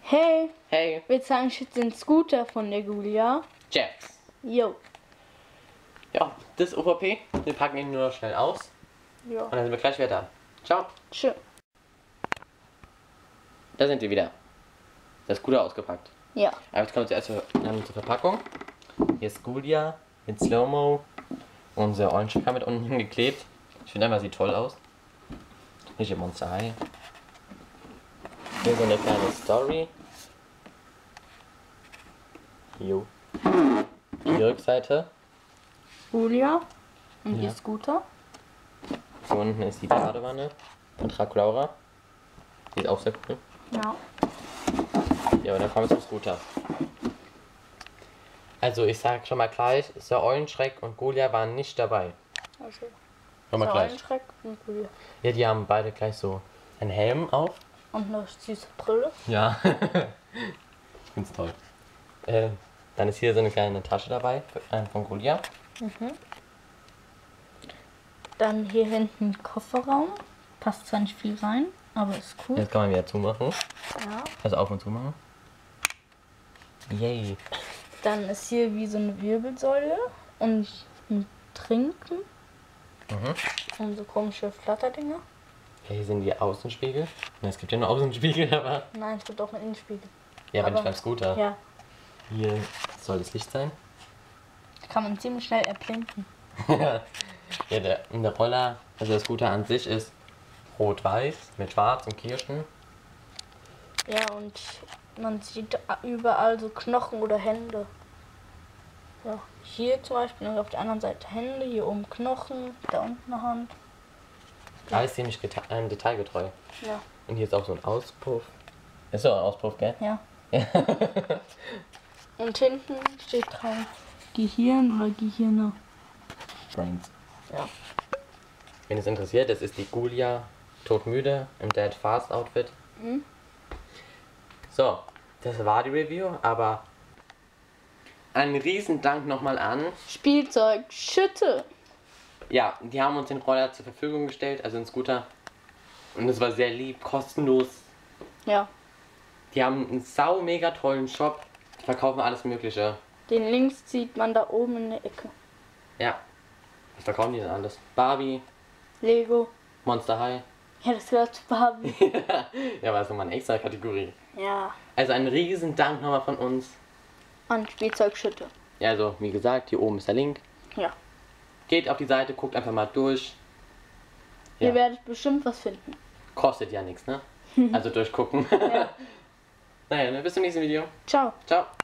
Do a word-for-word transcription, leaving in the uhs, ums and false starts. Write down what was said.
Hey, Hey, wir zeigen jetzt den Scooter von der Gulia. Jax. Jo. Ja, das ist O V P. Wir packen ihn nur noch schnell aus. Ja. Und dann sind wir gleich wieder da. Ciao. Tschö. Da sind wir wieder. Das Scooter ausgepackt. Ja. Aber jetzt kommen wir zuerst zur, zur Verpackung. Hier ist Gulia mit Slow-Mo. Unser Orange Sticker mit unten hingeklebt. Ich finde einfach, sieht toll aus. Nicht im Monster High. Hier so eine kleine Story. Jo. Die Rückseite. Gulia. Und hier Ja. Scooter. Hier unten ist die Badewanne von Draculaura. Die ist auch sehr cool. Ja. Ja, aber dann kommen wir zum Scooter. Also ich sag schon mal gleich, Sir Eulenschreck und Gulia waren nicht dabei. Also. Schon mal gleich. Schreck und Gulia. Ja, die haben beide gleich so einen Helm auf. Und eine süße Brille. Ja. Ich find's toll. Äh, dann ist hier so eine kleine Tasche dabei äh, von Gulia. Dann hier hinten Kofferraum. Passt zwar nicht viel rein, aber ist cool. Jetzt kann man wieder zumachen. Ja. Also auf und zu machen. Yay. Dann ist hier wie so eine Wirbelsäule und ein Trinken. Mhm. Und so komische Flatterdinger. Ja, hier sind die Außenspiegel. Na, es gibt ja nur Außenspiegel, aber. Nein, es gibt auch einen Innenspiegel. Ja, aber nicht Aber- beim Scooter. Ja. Hier soll das Licht sein. Da kann man ziemlich schnell erblinken. Ja, der, der Roller, also der Scooter an sich ist rot-weiß mit schwarz und Kirschen. Ja, und man sieht überall so Knochen oder Hände. Ja, hier zum Beispiel und auf der anderen Seite Hände, hier oben Knochen, da unten eine Hand. Alles ziemlich geta- äh, detailgetreu. Ja, Und hier ist auch so ein Auspuff. Ist doch ein Auspuff, gell? ja. Und hinten steht drauf Gehirn oder Gehirne. Brains. Ja. Wenn es interessiert, das ist die Gulia todmüde im Dead Fast Outfit. Mhm. So, das war die Review, aber einen riesen Dank nochmal an. Spielzeug, Schütte. Ja, die haben uns den Roller zur Verfügung gestellt, also den Scooter. Und es war sehr lieb, kostenlos. Ja, Die haben einen sau mega tollen Shop, die verkaufen alles Mögliche. den links sieht man da oben in der Ecke. Ja, was verkaufen die denn alles? Barbie, Lego. Monster High. Ja, das gehört zu Barbie. Ja, aber das ist nochmal eine extra Kategorie. Ja, Also einen riesen Dank nochmal von uns. und Spielzeug, Schütte. Ja, also wie gesagt, hier oben ist der Link. Ja. Geht auf die Seite, guckt einfach mal durch. Ja. Ihr werdet bestimmt was finden. Kostet ja nichts, ne? Also durchgucken. Ja. Naja, ne, bis zum nächsten Video. Ciao. Ciao.